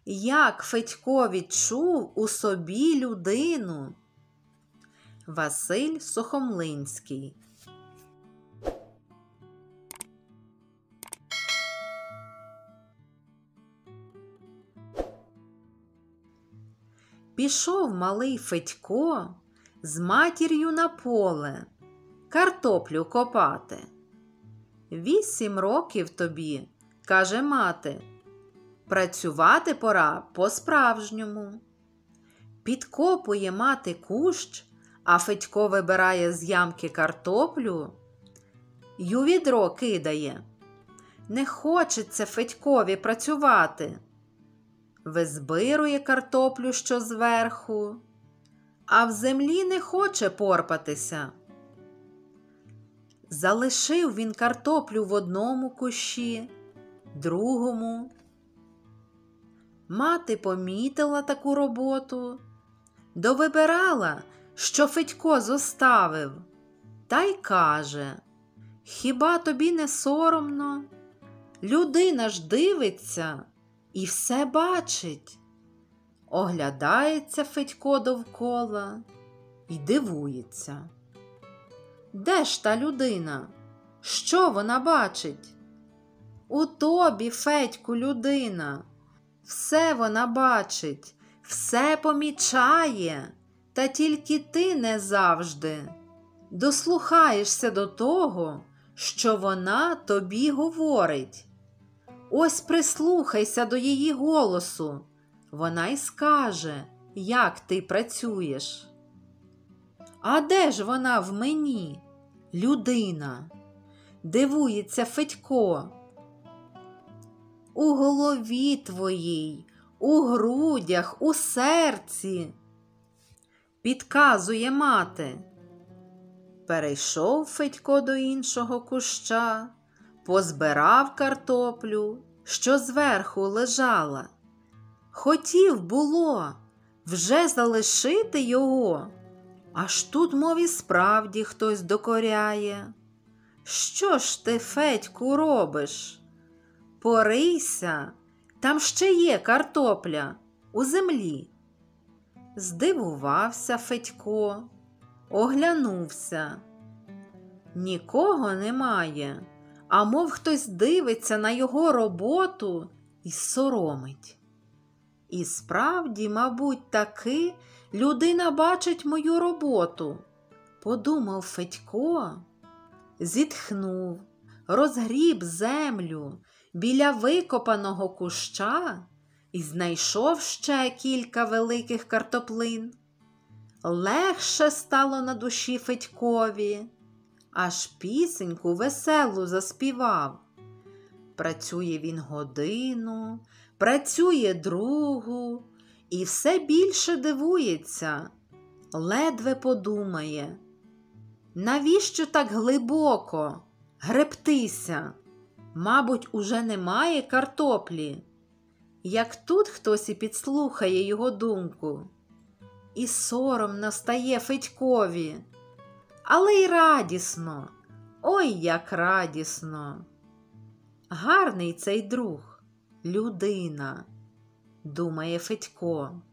Як Федько відчув у собі людину. Василь Сухомлинський. Пішов малий Федько з матір'ю на поле картоплю копати. 8 років тобі, каже мати, працювати пора по-справжньому. Підкопує мати кущ, а Федько вибирає з ямки картоплю й у відро кидає. Не хочеться Федькові працювати. Визбирує картоплю, що зверху, а в землі не хоче порпатися. Залишив він картоплю в одному кущі, другому. Мати помітила таку роботу, довибирала, що Федько зоставив, та й каже: «Хіба тобі не соромно? Людина ж дивиться і все бачить». Оглядається Федько довкола і дивується. Де ж та людина? Що вона бачить? У тобі, Федьку, людина. Все вона бачить, все помічає, та тільки ти не завжди дослухаєшся до того, що вона тобі говорить. Ось прислухайся до її голосу, вона й скаже, як ти працюєш. А де ж вона в мені, людина? Дивується Федько. У голові твоїй, у грудях, у серці, підказує мати. Перейшов Федько до іншого куща, позбирав картоплю, що зверху лежала. Хотів було вже залишити його, аж тут, мов і справді, хтось докоряє. Що ж ти, Федьку, робиш? Порийся, там ще є картопля у землі. Здивувався Федько, оглянувся. Нікого немає, а мов хтось дивиться на його роботу і соромить. І справді, мабуть, таки людина бачить мою роботу, подумав Федько, зітхнув, розгріб землю біля викопаного куща і знайшов ще кілька великих картоплин. Легше стало на душі Федькові, аж пісеньку веселу заспівав. Працює він годину, працює другу і все більше дивується, ледве подумає. Навіщо так глибоко гребтися? Мабуть, уже немає картоплі. Як тут хтось і підслухає його думку. І соромно стає Федькові, але й радісно, ой, як радісно. Гарний цей друг, людина, думає Федько.